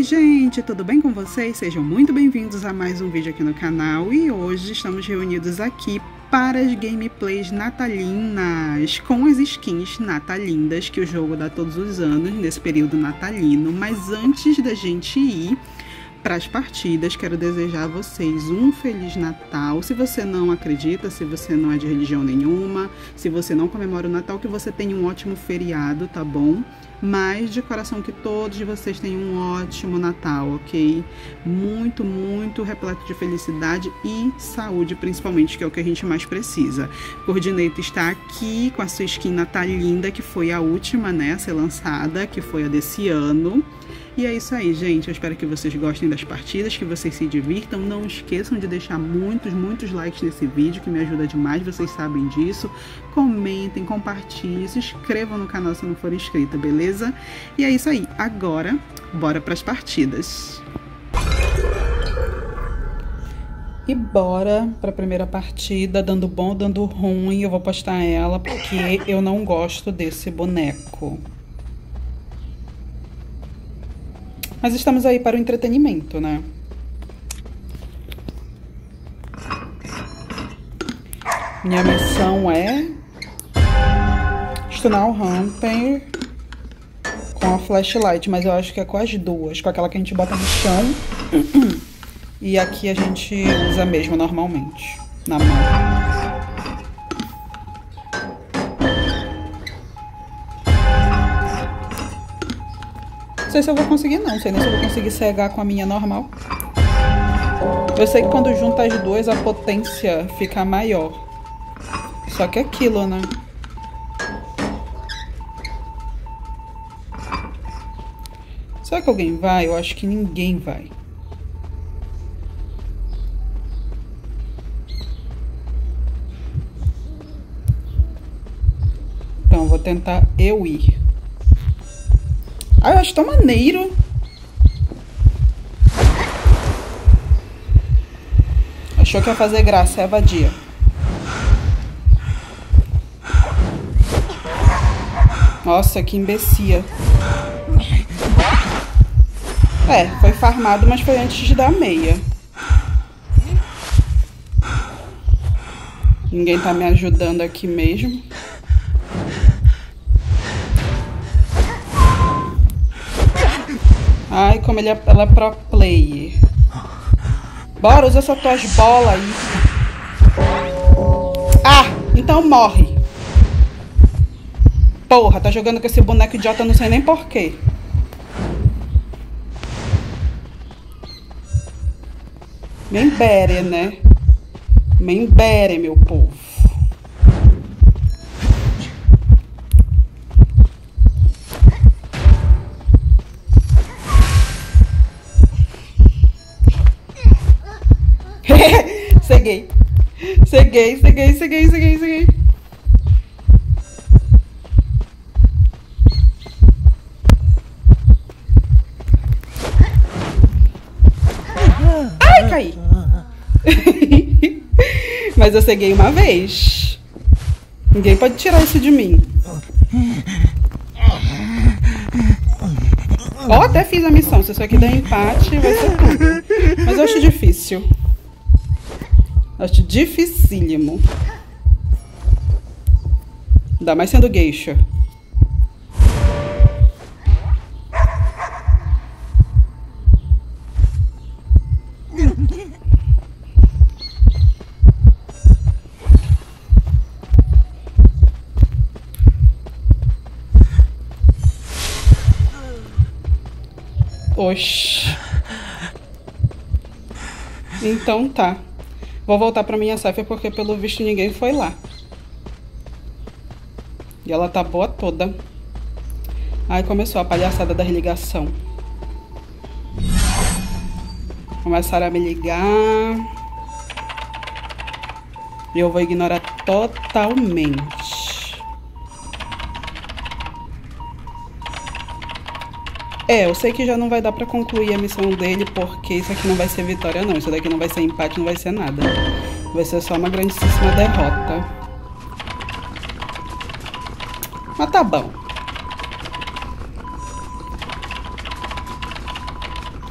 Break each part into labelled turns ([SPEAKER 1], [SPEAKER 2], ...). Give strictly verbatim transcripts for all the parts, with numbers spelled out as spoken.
[SPEAKER 1] gente, tudo bem com vocês? Sejam muito bem-vindos a mais um vídeo aqui no canal e hoje estamos reunidos aqui para as gameplays natalinas com as skins natalindas que o jogo dá todos os anos nesse período natalino. Mas antes da gente ir para as partidas, quero desejar a vocês um Feliz Natal. Se você não acredita, se você não é de religião nenhuma, se você não comemora o Natal, que você tenha um ótimo feriado, tá bom? Mas de coração que todos vocês tenham um ótimo Natal, ok? Muito, muito repleto de felicidade e saúde, principalmente, que é o que a gente mais precisa. Coordinator está aqui com a sua skin natalinda, que foi a última, né, a ser lançada, que foi a desse ano. E é isso aí, gente. Eu espero que vocês gostem das partidas, que vocês se divirtam. Não esqueçam de deixar muitos, muitos likes nesse vídeo, que me ajuda demais, vocês sabem disso. Comentem, compartilhem, se inscrevam no canal se não for inscrita, beleza? E é isso aí. Agora, bora para as partidas. E bora para a primeira partida, dando bom, dando ruim. Eu vou postar ela porque eu não gosto desse boneco. Mas estamos aí para o entretenimento, né? Minha missão é stunar o Hunter com a flashlight, mas eu acho que é com as duas, com aquela que a gente bota no chão e aqui a gente usa mesmo normalmente, na mão. Não sei se eu vou conseguir não, não sei nem se eu vou conseguir cegar com a minha normal. Eu sei que quando junta as duas a potência fica maior. Só que é aquilo, né? Será que alguém vai? Eu acho que ninguém vai. Então eu vou tentar eu ir. Ah, eu acho tão maneiro. Achou que ia fazer graça, é vadia. Nossa, que imbecia. É, foi farmado, mas foi antes de dar meia. Ninguém tá me ajudando aqui mesmo. Ai, como ele é, ela é pro player. Bora, usa essas tuas bolas aí. Ah, então morre. Porra, tá jogando com esse boneco idiota, eu não sei nem porquê. Membere, né? Membere, meu povo. Ceguei. Ceguei, ceguei, ceguei, ceguei, ceguei. Ai, caí. Mas eu ceguei uma vez. Ninguém pode tirar isso de mim. Ó, até fiz a missão. Se isso aqui der empate, vai ser tudo. Mas eu acho difícil. Acho dificílimo. Ainda mais sendo geisha. Oxi. Então tá. Vou voltar pra minha cipher porque pelo visto ninguém foi lá. E ela tá boa toda. Aí começou a palhaçada da ligação. Começaram a me ligar. E eu vou ignorar totalmente. É, eu sei que já não vai dar pra concluir a missão dele, porque isso aqui não vai ser vitória, não. Isso daqui não vai ser empate, não vai ser nada. Vai ser só uma grandíssima derrota. Mas tá bom.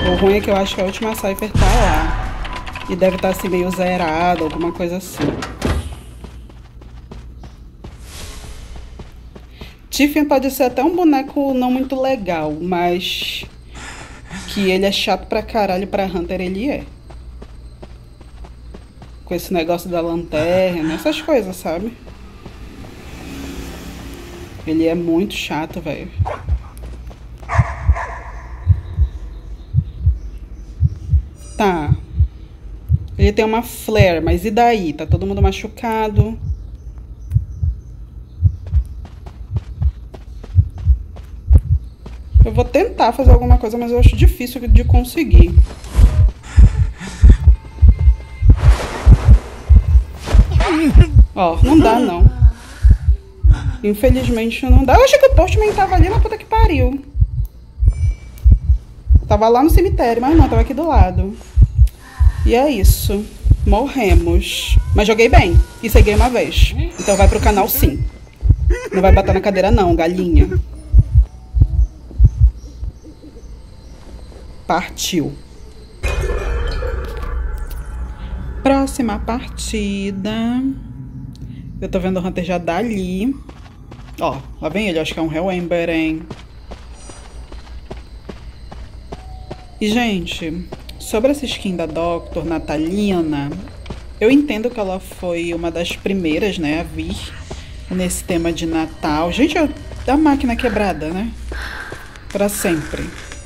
[SPEAKER 1] O ruim é que eu acho que a última cipher tá lá. E deve estar assim meio zerado, alguma coisa assim. Tiffany pode ser até um boneco não muito legal, mas que ele é chato pra caralho pra Hunter, ele é. Com esse negócio da lanterna, essas coisas, sabe? Ele é muito chato, velho. Tá. Ele tem uma flare, mas e daí? Tá todo mundo machucado. Eu vou tentar fazer alguma coisa, mas eu acho difícil de conseguir. Ó, não dá, não. Infelizmente não dá. Eu achei que o Postman tava ali na puta que pariu. Tava lá no cemitério, mas não, tava aqui do lado. E é isso. Morremos. Mas joguei bem. E ceguei uma vez. Então vai pro canal sim. Não vai bater na cadeira não, galinha. Partiu. Próxima partida. Eu tô vendo o Hunter já dali. Ó, lá vem ele. Acho que é um Hellhammer, hein? E, gente, sobre essa skin da doutor Natalina, eu entendo que ela foi uma das primeiras, né, a vir nesse tema de Natal. Gente, a máquina quebrada, né? Pra sempre.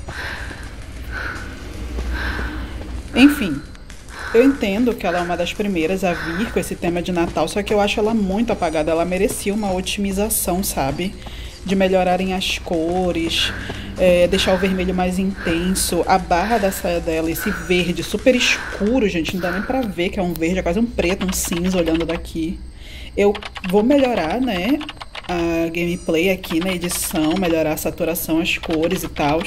[SPEAKER 1] Enfim, eu entendo que ela é uma das primeiras a vir com esse tema de Natal, só que eu acho ela muito apagada. Ela merecia uma otimização, sabe? De melhorarem as cores, é, deixar o vermelho mais intenso. A barra da saia dela, esse verde super escuro, gente, não dá nem pra ver que é um verde, é quase um preto, um cinza olhando daqui. Eu vou melhorar, né, a gameplay aqui na edição, melhorar a saturação, as cores e tal,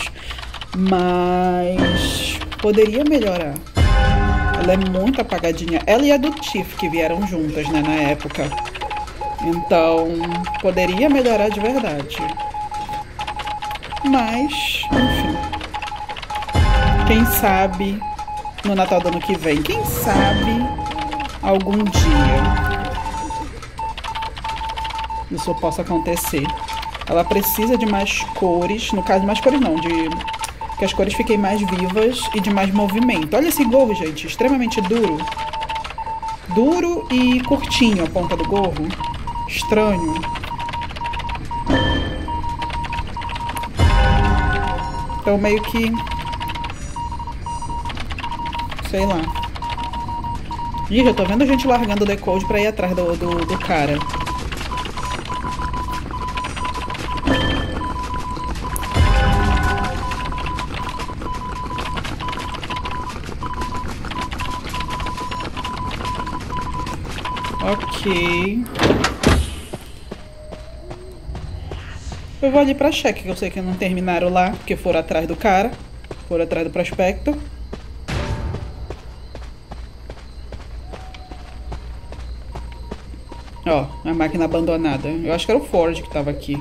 [SPEAKER 1] mas poderia melhorar. Ela é muito apagadinha. Ela e a do Tiff, que vieram juntas, né, na época. Então, poderia melhorar de verdade. Mas, enfim. Quem sabe no Natal do ano que vem. Quem sabe algum dia isso possa acontecer. Ela precisa de mais cores. No caso, mais cores não. De que as cores fiquem mais vivas e de mais movimento. Olha esse gorro, gente. Extremamente duro. Duro e curtinho a ponta do gorro. Estranho. Então meio que... sei lá. Ih, já tô vendo gente largando o decode pra ir atrás do, do, do cara. Ok. Eu vou ali pra cheque, que eu sei que não terminaram lá, porque foram atrás do cara. Foram atrás do prospecto. Ó, a máquina abandonada. Eu acho que era o Ford que tava aqui.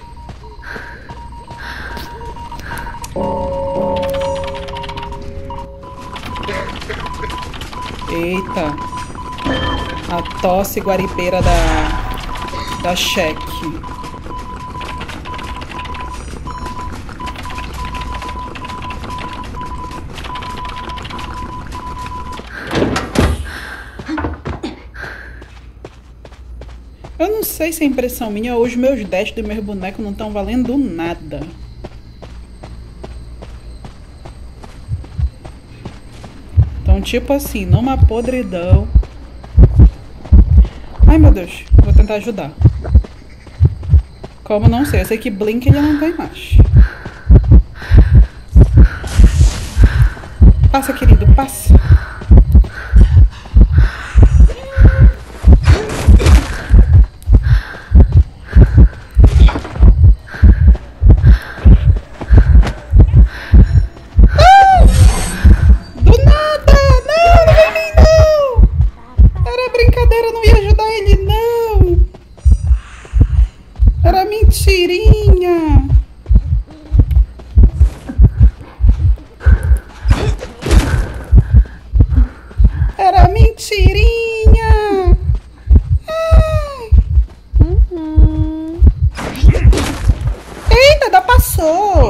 [SPEAKER 1] Eita. A tosse guaripeira da, da cheque. Eu não sei se é impressão minha ou os meus dash dos meus bonecos não estão valendo nada. Então, tipo assim, numa podridão. Ai, meu Deus. Vou tentar ajudar. Como não sei. Eu sei que Blink ele não tem mais. Passa, querido. Passa.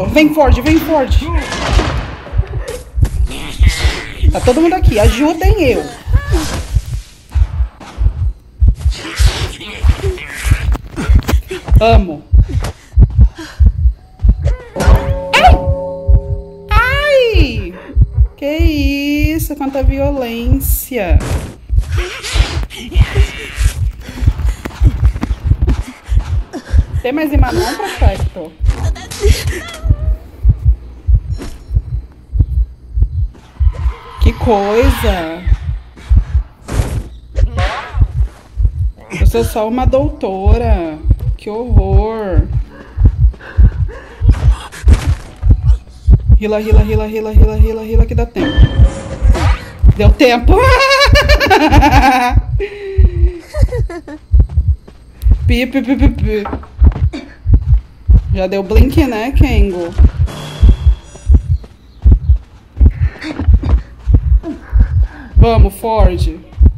[SPEAKER 1] tô. Vem, Ford, vem, Ford. Tá todo mundo aqui. Ajudem eu. Amo. Ai! Ai! Que isso? Quanta violência. Tem mais imã não, Prospector? Que coisa! Eu sou só uma doutora. Que horror! Rila, rila, rila, rila, rila, rila, rila, que dá tempo. Deu tempo! Pi, pi, pi, pi, pi. Já deu blink, né, Kengo? Vamos, Ford.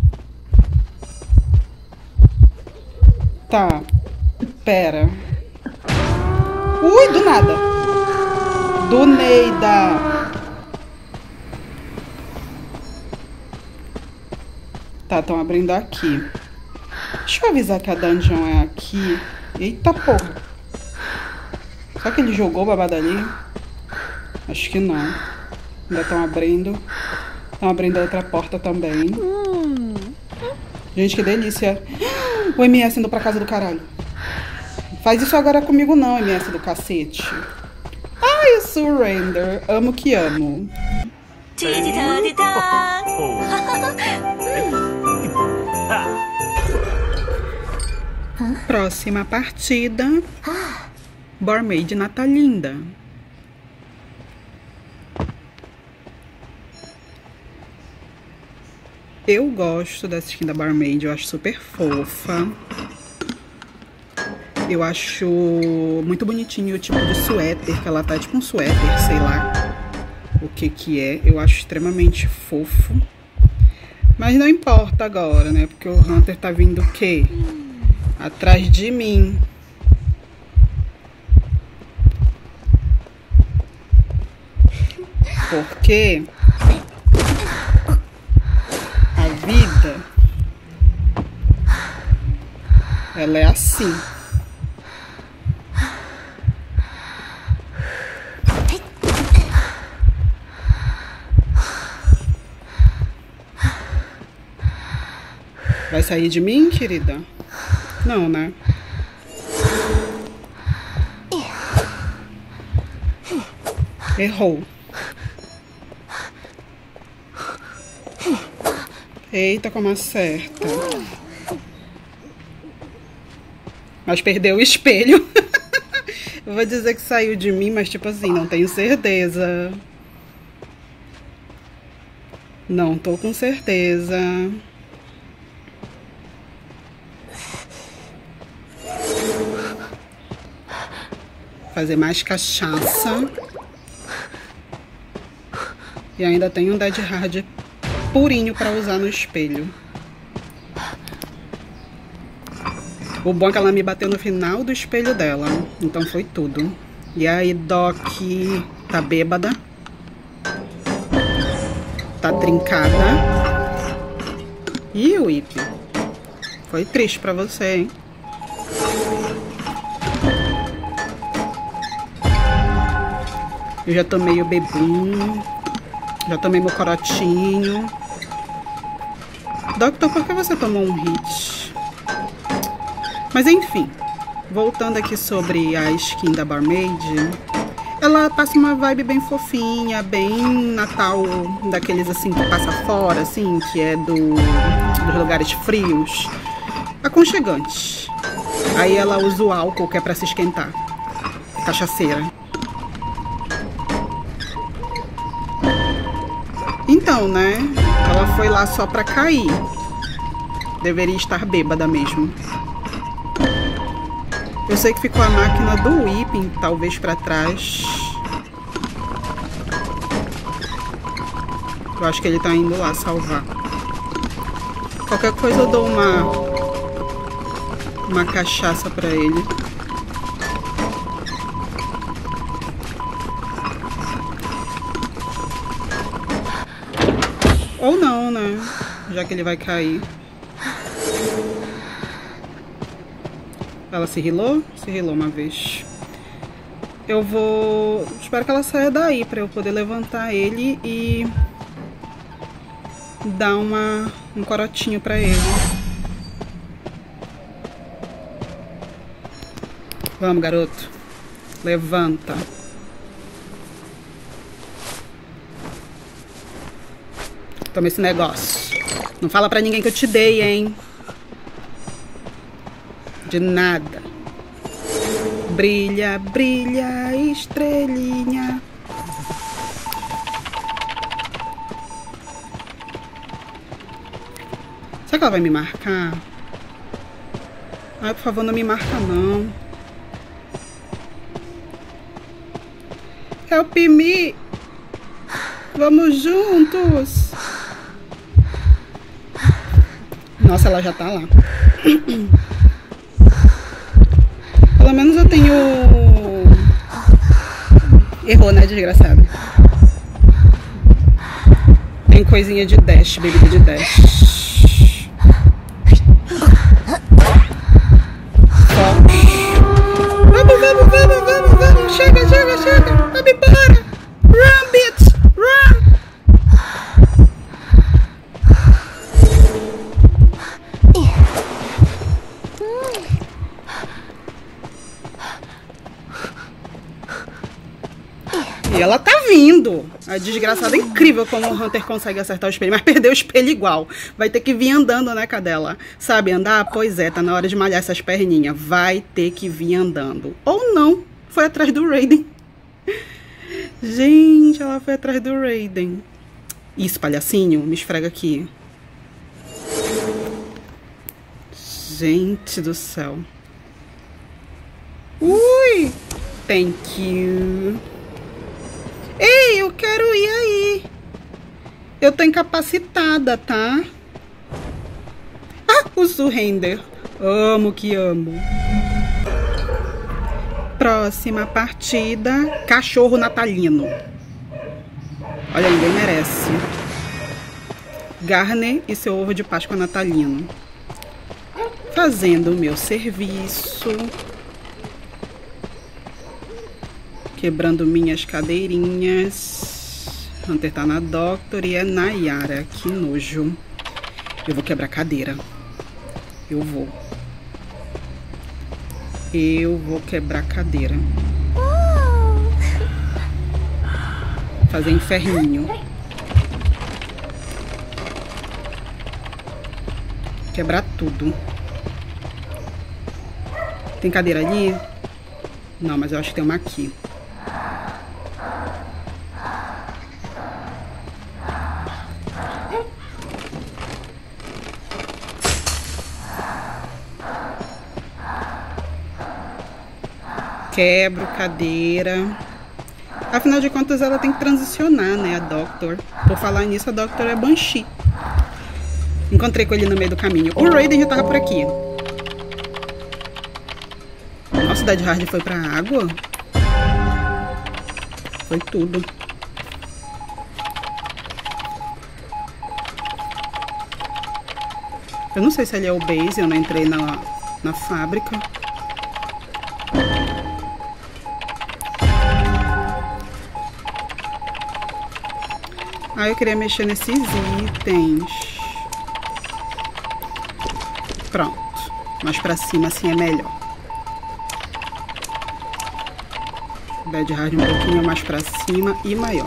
[SPEAKER 1] Tá. Pera. Ui, do nada. Do Neida. Tá, estão abrindo aqui. Deixa eu avisar que a dungeon é aqui. Eita porra. Será que ele jogou o babado ali? Acho que não. Ainda estão abrindo. Estão abrindo a outra porta também. Gente, que delícia. O M S indo pra casa do caralho. Faz isso agora comigo não, M S do cacete. Ai, surrender. Amo que amo. Próxima partida. Barmaid Natalinda. Eu gosto dessa skin da Barmaid, eu acho super fofa. Eu acho muito bonitinho o tipo de suéter que ela tá, tipo um suéter, sei lá o que que é. Eu acho extremamente fofo. Mas não importa agora, né? Porque o Hunter tá vindo o quê? Atrás de mim. Porque a vida, ela é assim. Vai sair de mim, querida? Não, né? Errou. Eita, como acerta. Mas perdeu o espelho. Eu vou dizer que saiu de mim, mas tipo assim, não tenho certeza. Não tô com certeza. Fazer mais cachaça. E ainda tem um Dead Hard purinho pra usar no espelho. O bom é que ela me bateu no final do espelho dela. Então foi tudo. E aí, Doc tá bêbada. Tá trincada. Ih, Whip. Foi triste pra você, hein? Eu já tomei o bebum. Já tomei meu corotinho. Doctor, por que você tomou um hit? Mas enfim, voltando aqui sobre a skin da Barmaid, ela passa uma vibe bem fofinha, bem Natal, daqueles assim que passa fora, assim, que é do, dos lugares frios, aconchegante. Aí ela usa o álcool que é pra se esquentar, cachaceira. Então, né? Ela foi lá só pra cair. Deveria estar bêbada mesmo. Eu sei que ficou a máquina do Whipping, talvez pra trás. Eu acho que ele tá indo lá salvar. Qualquer coisa eu dou uma uma cachaça pra ele. Ou não, né? Já que ele vai cair. Ela se rilou? Se rilou uma vez. Eu vou... Espero que ela saia daí pra eu poder levantar ele e... dar uma... um corotinho pra ele. Vamos, garoto. Levanta. Toma esse negócio. Não fala pra ninguém que eu te dei, hein? De nada. Brilha, brilha, estrelinha. Será que ela vai me marcar? Ai, por favor, não me marca, não. Help me. Vamos juntos. Nossa, ela já tá lá. Pelo menos eu tenho... Errou, né, desgraçado? Tem coisinha de dash, bebida de dash. Vamos, vamos, vamos, vamos, vamos. Chega, chega, chega. Vamos embora. Run, bitch. Run. E ela tá vindo. A desgraçada é incrível como o Hunter consegue acertar o espelho, mas perdeu o espelho igual. Vai ter que vir andando, né, cadela? Sabe andar? Pois é, tá na hora de malhar essas perninhas. Vai ter que vir andando. Ou não, foi atrás do Raiden. Gente, ela foi atrás do Raiden. Isso, palhacinho, me esfrega aqui. Gente do céu. Ui! Thank you. Ei, eu quero ir aí. Eu tô incapacitada, tá? Ah, o surrender. Amo que amo. Próxima partida. Cachorro natalino. Olha, ninguém merece. Garner e seu ovo de Páscoa natalino. Fazendo o meu serviço. Quebrando minhas cadeirinhas. Hunter tá na Doctor e é Nayara. Que nojo. Eu vou quebrar cadeira. Eu vou. Eu vou quebrar cadeira. Fazer inferninho. Quebrar tudo. Tem cadeira ali? Não, mas eu acho que tem uma aqui. Quebro cadeira. Afinal de contas, ela tem que transicionar, né, a Doctor. Por falar nisso, a Doctor é Banshee. Encontrei com ele no meio do caminho. O Raiden já tava por aqui. Nossa, o Dead Hard foi pra água? Foi tudo. Eu não sei se ali é o base, eu não entrei na, na fábrica. Ah, eu queria mexer nesses itens. Pronto. Mais pra cima assim é melhor. Dead Hard um pouquinho mais pra cima e maior.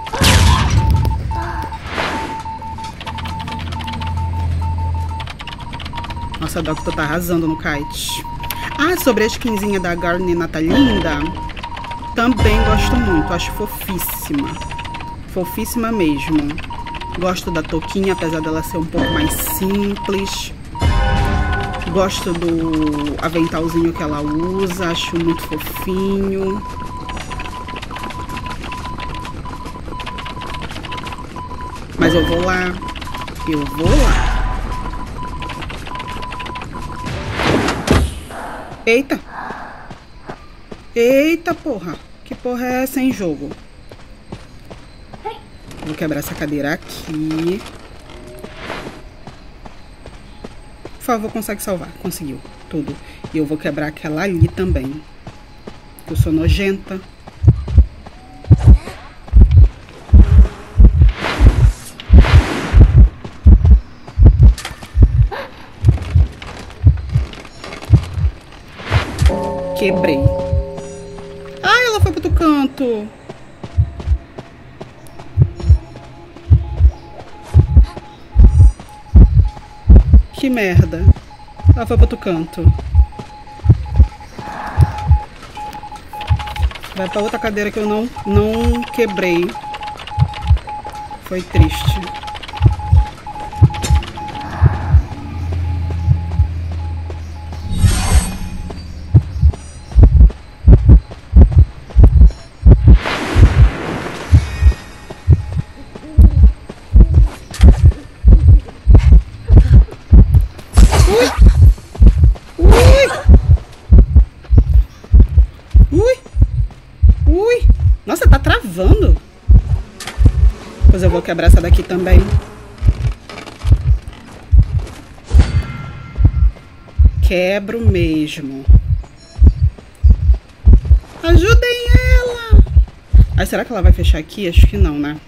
[SPEAKER 1] Nossa, a Doctor tá arrasando no kite. Ah, sobre a skinzinha da Garner Natalinda, também gosto muito. Acho fofíssima. Fofíssima mesmo. Gosto da touquinha, apesar dela ser um pouco mais simples. Gosto do aventalzinho que ela usa. Acho muito fofinho. Mas eu vou lá. Eu vou lá. Eita. Eita, porra. Que porra é essa em jogo? Vou quebrar essa cadeira aqui. favor, consegue salvar. Conseguiu. Tudo. E eu vou quebrar aquela ali também. Eu sou nojenta. Quebrei. Ai, ela foi pro outro canto. Que merda. Ela foi pro outro canto. Vai pra outra cadeira que eu não, não quebrei. Foi triste. Nossa, tá travando. Pois eu vou quebrar essa daqui também. Quebro mesmo. Ajudem ela. Aí, será que ela vai fechar aqui? Acho que não, né?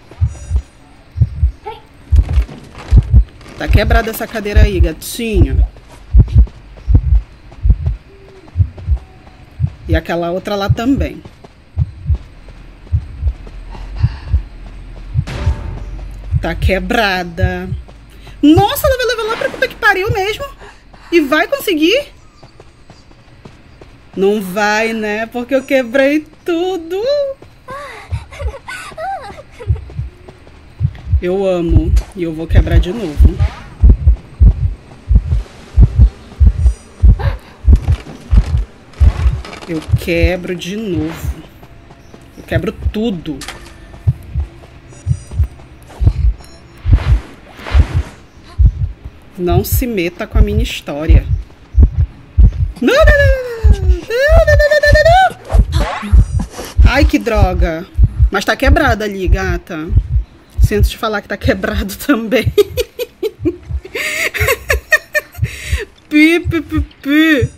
[SPEAKER 1] Tá quebrada essa cadeira aí, gatinho. E aquela outra lá também. Tá quebrada. Nossa, ela vai levar lá pra puta que pariu mesmo. E vai conseguir? Não vai, né? Porque eu quebrei tudo. Eu amo. E eu vou quebrar de novo. Eu quebro de novo. Eu quebro tudo. Não se meta com a minha história. Não, não, não, não, não, não, não, não. Ai, que droga. Mas tá quebrada ali, gata. Sinto te falar que tá quebrado também. Pi, pi, pi, pi.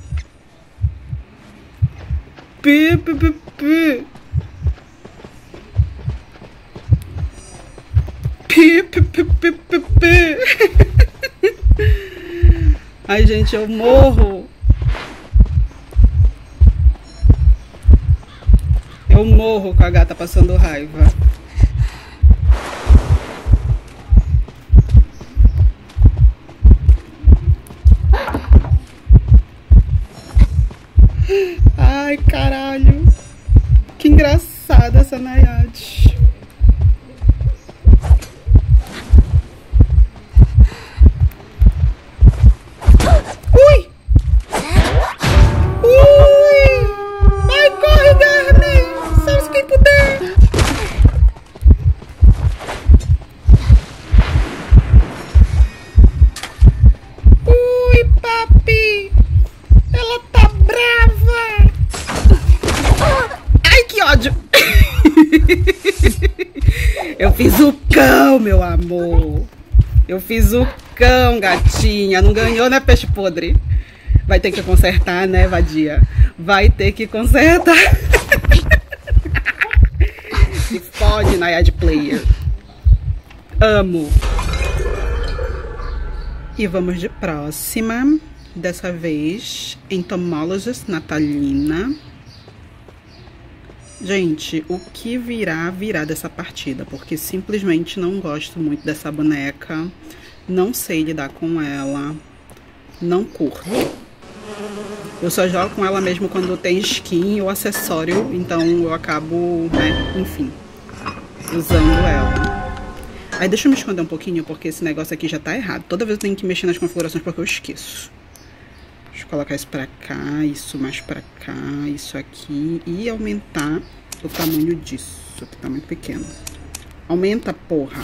[SPEAKER 1] Pi, pi, pi, pi. Pi, pi, pi, pi, pi, pi. Ai, gente, eu morro. Eu morro com a gata passando raiva. Ai, caralho. Que engraçada essa Nayade. Eu fiz o cão, meu amor. Eu fiz o cão, gatinha. Não ganhou, né, peixe podre? Vai ter que consertar, né, vadia? Vai ter que consertar. Se fode, Nayade Player. Amo. E vamos de próxima. Dessa vez, Entomologist Natalina. Gente, o que virá, virá dessa partida, porque simplesmente não gosto muito dessa boneca, não sei lidar com ela, não curto. Eu só jogo com ela mesmo quando tem skin ou acessório, então eu acabo, né, enfim, usando ela. Aí deixa eu me esconder um pouquinho, porque esse negócio aqui já tá errado. Toda vez eu tenho que mexer nas configurações porque eu esqueço. Deixa eu colocar isso pra cá, isso mais pra cá, isso aqui e aumentar o tamanho disso, que tá muito pequeno. Aumenta, porra.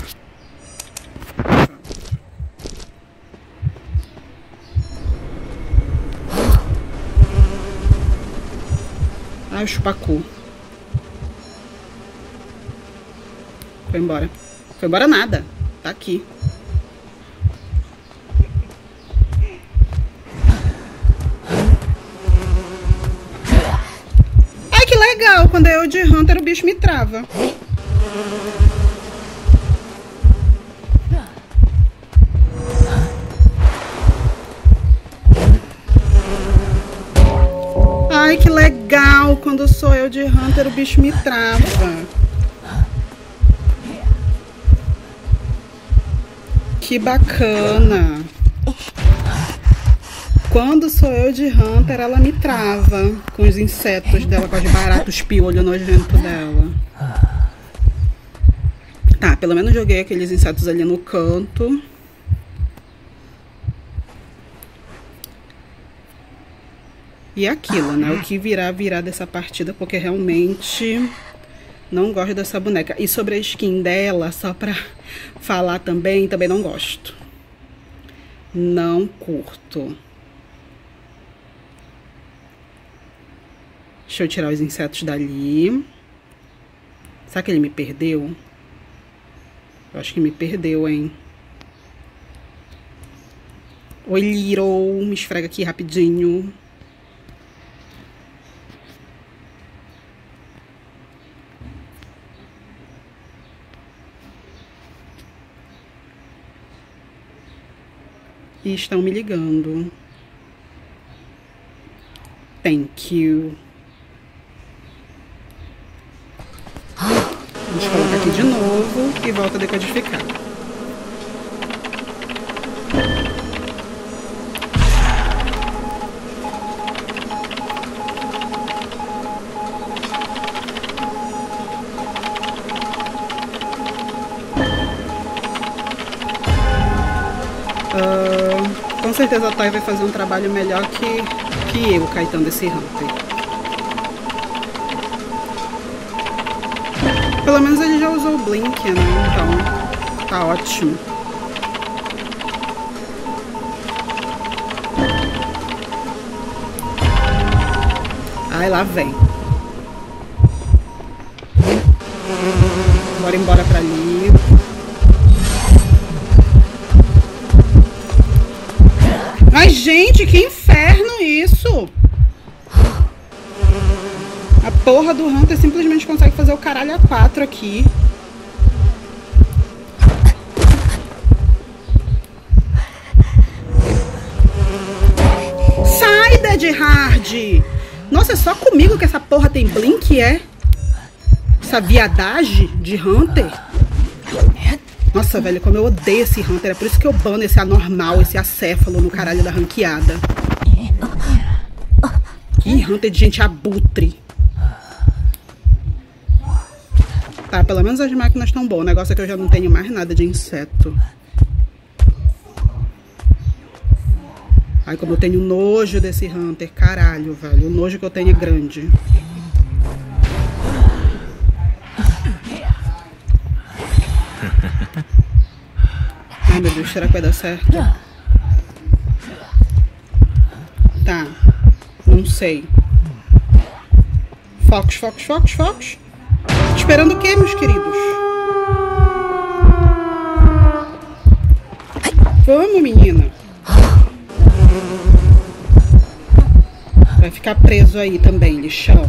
[SPEAKER 1] Ai, o chupacu. Foi embora. Foi embora nada. Tá aqui. quando é eu de Hunter, o bicho me trava. Ai, que legal! Quando sou eu de Hunter, o bicho me trava. Que bacana! Quando sou eu de Hunter, ela me trava com os insetos dela, com os baratos piolho nojento dela. Tá, pelo menos joguei aqueles insetos ali no canto. E aquilo, né? O que virá, virá dessa partida, porque realmente não gosto dessa boneca. E sobre a skin dela, só pra falar também, também não gosto. Não curto. Deixa eu tirar os insetos dali. Será que ele me perdeu? Eu acho que me perdeu, hein? Oi, Little. Me esfrega aqui rapidinho. E estão me ligando. Thank you. Vamos colocar aqui de novo e volta a decodificar. Uh, com certeza a Thay vai fazer um trabalho melhor que, que eu, Caetano, desse Hunter. Pelo menos ele já usou o Blink, né? Então, tá ótimo. Ai, lá vem. Bora embora pra ali. Ai, gente, que inferno isso! A porra do Hunter simplesmente consegue fazer o caralho a quatro aqui. Sai, Dead Hard! Nossa, é só comigo que essa porra tem Blink, é? Essa viadagem de Hunter? Nossa, velho, como eu odeio esse Hunter. É por isso que eu bano esse anormal, esse acéfalo no caralho da ranqueada. Que Hunter de gente abutre. Tá, pelo menos as máquinas estão boas. O negócio é que eu já não tenho mais nada de inseto. Ai, como eu tenho nojo desse Hunter. Caralho, velho. O nojo que eu tenho é grande. Ai, meu Deus, será que vai dar certo? Tá. Não sei. Focos, focos, focos, focos. Esperando o quê, meus queridos? Vamos, menina. Vai ficar preso aí também, lixão.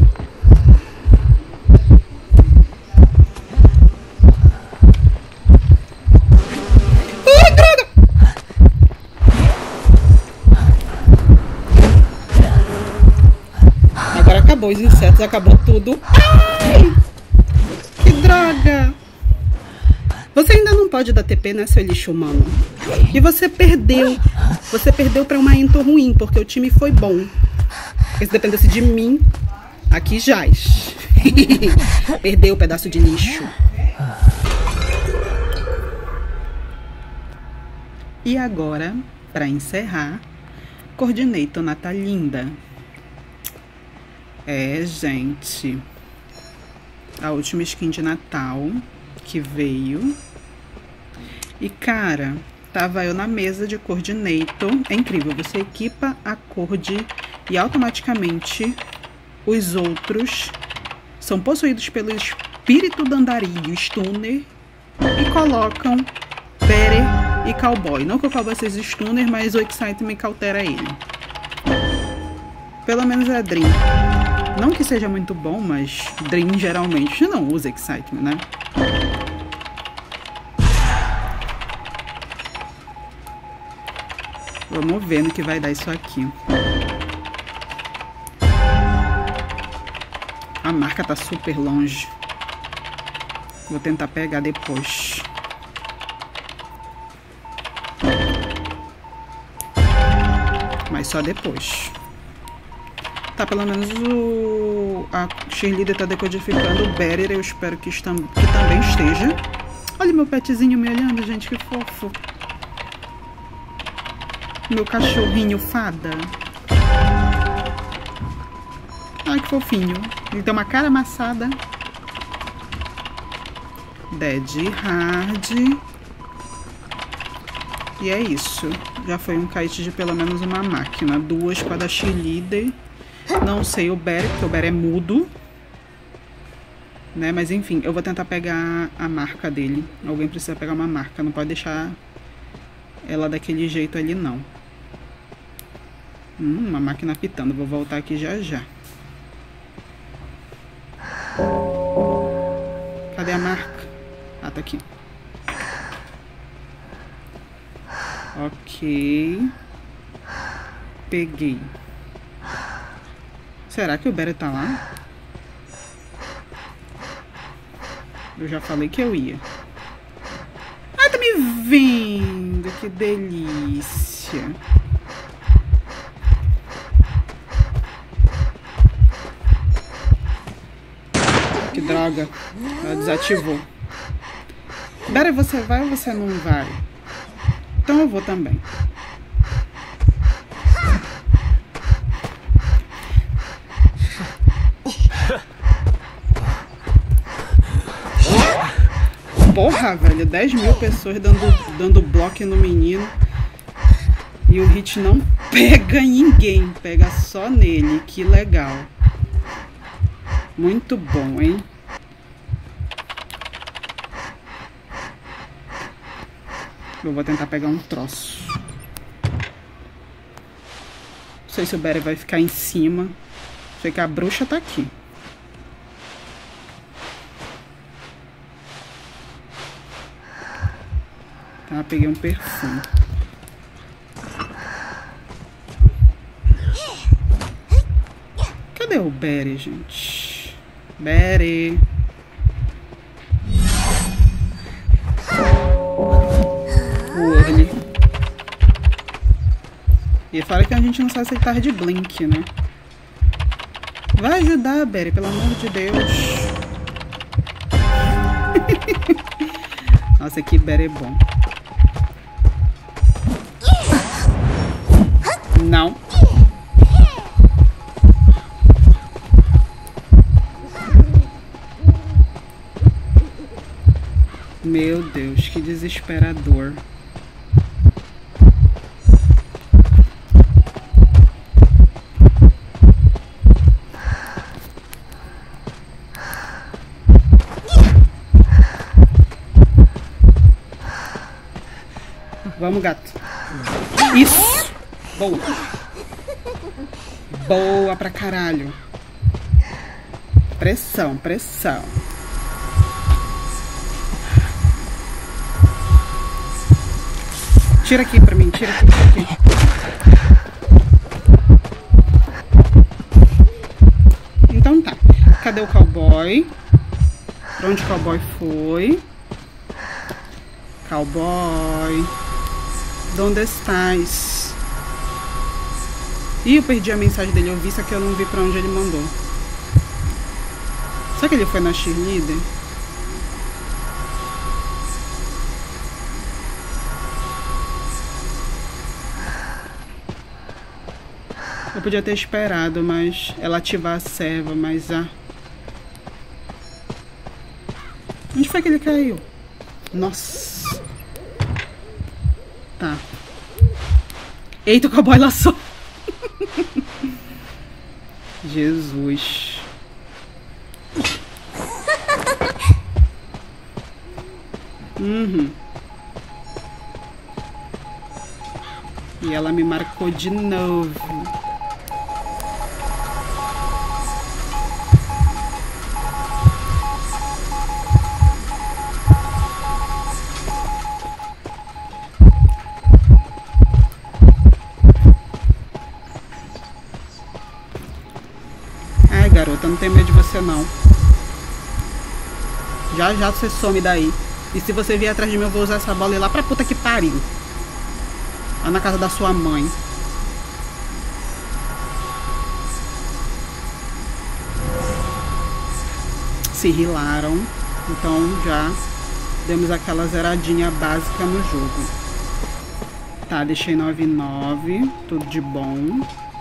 [SPEAKER 1] Acabou os insetos, acabou tudo. Ai, que droga! Você ainda não pode dar T P, né, seu lixo humano? E você perdeu. Você perdeu pra uma Ento ruim, porque o time foi bom. Porque se dependesse de mim, aqui jaz. Perdeu o pedaço de lixo. E agora, pra encerrar, Coordinator Natalinda. É, gente, a última skin de Natal que veio. E, cara, tava eu na mesa de Coordinator. É incrível, você equipa a Cord e automaticamente os outros são possuídos pelo espírito dandario, Stunner, e colocam Bere e Cowboy. Não que o Cowboy seja Stunner, mas o Excitement cautera ele. Pelo menos é a Dream. Não que seja muito bom, mas Dream geralmente não usa Excitement, né? Vamos ver no que vai dar isso aqui. A marca tá super longe. Vou tentar pegar depois. Mas só depois. Tá, pelo menos o... a cheerleader tá decodificando. O Better eu espero que, estam... que também esteja. Olha meu petzinho me olhando, gente, que fofo. Meu cachorrinho fada. Ai, que fofinho. Ele tem uma cara amassada. Dead Hard. E é isso. Já foi um kite de pelo menos uma máquina. Duas com a da cheerleader. Não sei o Bear, porque o Bear é mudo. Né? Mas enfim, eu vou tentar pegar a marca dele. Alguém precisa pegar uma marca. Não pode deixar ela daquele jeito ali, não. Hum, uma máquina pitando. Vou voltar aqui já já. Cadê a marca? Ah, tá aqui. Ok. Peguei. Será que o Better tá lá? Eu já falei que eu ia. Ah, tá me vendo. Que delícia. Que droga. Ela desativou. Better, você vai ou você não vai? Então eu vou também. Porra, velho, dez mil pessoas dando, dando bloco no menino. E o hit não pega em ninguém, pega só nele. Que legal. Muito bom, hein? Eu vou tentar pegar um troço. Não sei se o Better vai ficar em cima. Sei que a bruxa tá aqui. Tá, peguei um perfume. Cadê o Better, gente? Better. Worley. E fala que a gente não sabe se ele tá de blink, né? Vai ajudar, Better, pelo amor de Deus. Nossa, que Better é bom. Não. Meu Deus, que desesperador. Vamos, gato. Isso! Boa. Boa pra caralho. Pressão, pressão. Tira aqui pra mim, tira aqui, tira aqui. Então tá. Cadê o cowboy? Pra onde o cowboy foi? Cowboy. Onde estás? Ih, eu perdi a mensagem dele. Eu vi, só que eu não vi pra onde ele mandou. Será que ele foi na cheerleader? Eu podia ter esperado, mas ela ativar a serva, mas a... Onde foi que ele caiu? Nossa. Tá. Eita, o cowboy laçou. Jesus. Uhum. E ela me marcou de novo. você não. Já já você some daí. E se você vier atrás de mim, eu vou usar essa bola e ir lá pra puta que pariu. Lá na casa da sua mãe. Se rilaram. Então já demos aquela zeradinha básica no jogo. Tá, deixei nove e nove. Tudo de bom.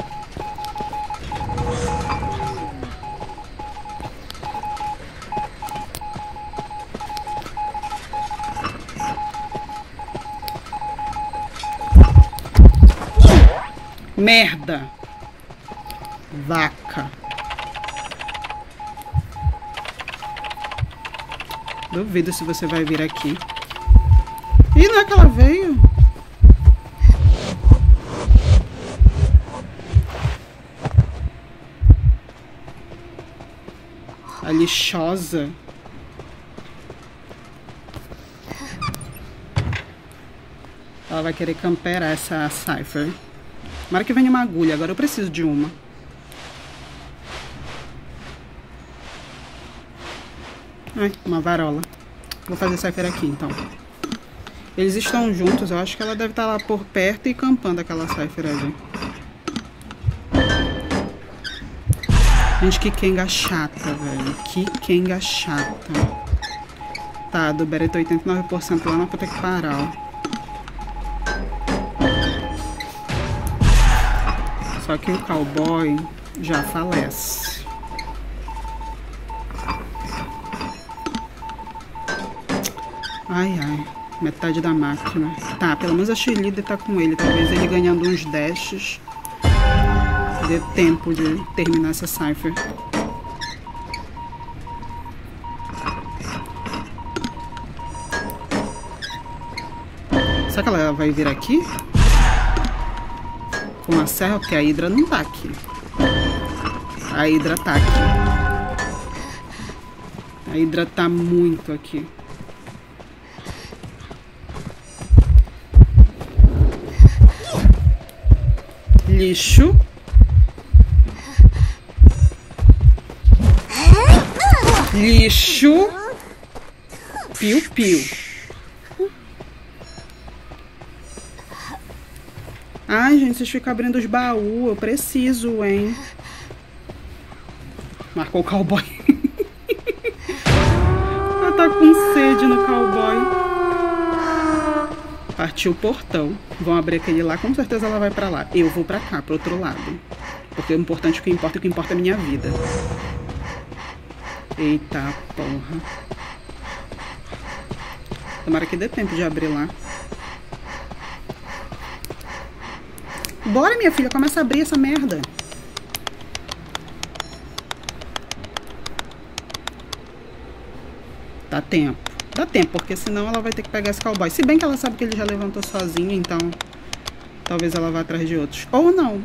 [SPEAKER 1] Merda! Vaca! Duvido se você vai vir aqui. Ih, não é que ela veio? A lixosa. Ela vai querer camperar essa Cypher. Tomara que venha uma agulha. Agora eu preciso de uma. Ai, uma varola. Vou fazer Cypher aqui, então. Eles estão juntos. Eu acho que ela deve estar lá por perto e campando aquela Cypher ali. Gente, que Kenga chata, velho. Que Kenga chata. Tá, do Beretta oitenta e nove por cento lá, não vou ter que parar, ó. Só que o cowboy já falece. Ai, ai. Metade da máquina. Tá, pelo menos a cheerleader tá com ele. Talvez ele ganhando uns dashes dê tempo de terminar essa Cypher. Será que ela vai vir aqui? Com a serra, porque a Hydra não tá aqui. A Hydra tá aqui. A Hydra tá muito aqui. Lixo. Lixo. Piu-piu. Ai, gente, vocês ficam abrindo os baús. Eu preciso, hein? Marcou o cowboy. Ela tá com sede no cowboy. Partiu o portão. Vão abrir aquele lá. Com certeza ela vai pra lá. Eu vou pra cá, pro outro lado. Porque o importante, o que importa, o que importa é a minha vida. Eita porra. Tomara que dê tempo de abrir lá. Bora, minha filha, começa a abrir essa merda. Dá tempo. Dá tempo, porque senão ela vai ter que pegar esse cowboy. Se bem que ela sabe que ele já levantou sozinho, então talvez ela vá atrás de outros. Ou não.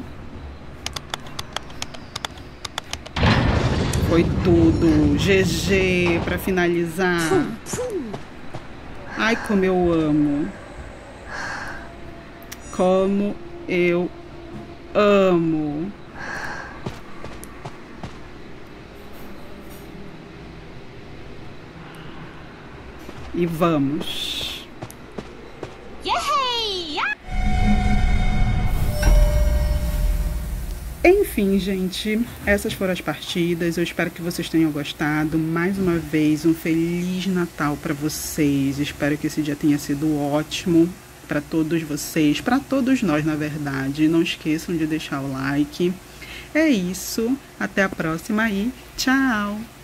[SPEAKER 1] Foi tudo. G G pra finalizar. Ai, como eu amo. Como eu amo. E vamos. Enfim, gente, essas foram as partidas. Eu espero que vocês tenham gostado. Mais uma vez, um Feliz Natal para vocês. Espero que esse dia tenha sido ótimo para todos vocês, para todos nós, na verdade. Não esqueçam de deixar o like. É isso. Até a próxima e tchau!